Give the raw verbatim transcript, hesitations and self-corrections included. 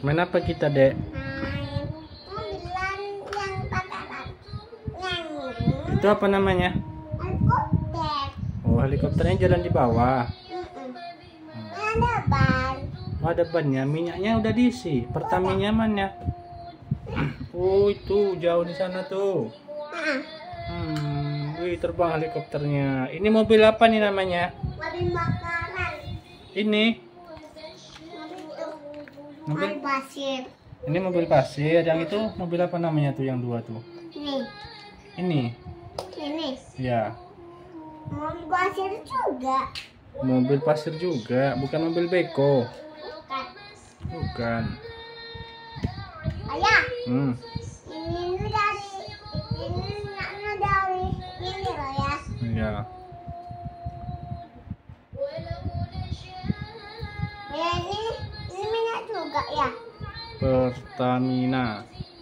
Main apa kita, Dek? Main mobilan yang pataran. Yang Itu apa namanya? helikopter. Oh, helikopternya jalan di bawah. Mm-mm. Ada ban. Oh, ada bannya. Minyaknya udah diisi. Pertamanya mana? Oh, itu jauh di sana tuh. Nah, Hmm, wih, terbang helikopternya. Ini mobil apa nih namanya? mobil bakaran. Ini. Mobil itu. Mobil. Mobil pasir. Ini mobil pasir. Yang itu mobil apa namanya tuh yang dua tuh? Nih, Ini. ini. Ya. Mobil pasir juga. Mobil pasir juga, bukan mobil beko. Bukan. Bukan. Ayah, Hmm. ini tuh dari ini minyaknya dari ini loh ya. Ya. Ya ini ini minyak juga ya. Pertamina.